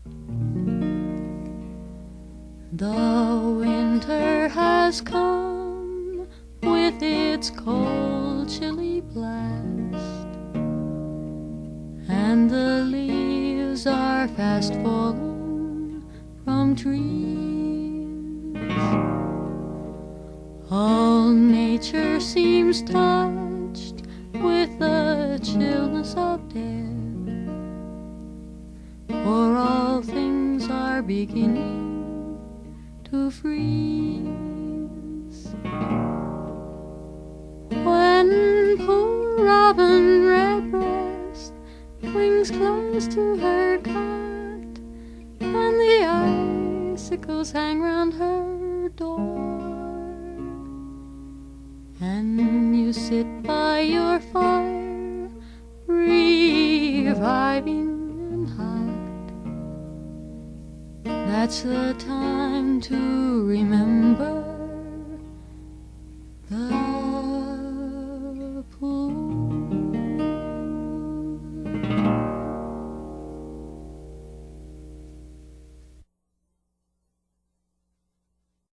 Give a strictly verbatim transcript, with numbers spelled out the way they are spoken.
The winter has come with its cold, chilly blast, and the leaves are fast falling from trees. All nature seems touched with the chillness of death, for all things are beginning to freeze. When poor Robin Redbreast clings close to her cot, and the icicles hang round her door, and you sit by your fire, reviving and hot, that's the time to remember